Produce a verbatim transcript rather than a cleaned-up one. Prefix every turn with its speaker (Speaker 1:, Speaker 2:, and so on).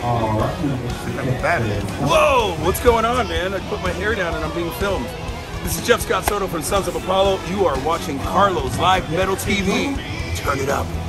Speaker 1: Whoa, what's going on, man? I put my hair down and I'm being filmed. This is Jeff Scott Soto from Sons of Apollo. You are watching Carlos Live Metal T V. Turn it up.